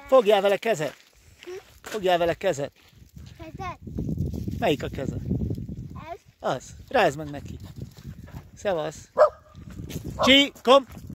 Fogjál vele kezet. Fogjál vele kezet. Kezed? Melyik a keze? Ez? Az. Rázd meg neki. Szevasz. Csi, kom!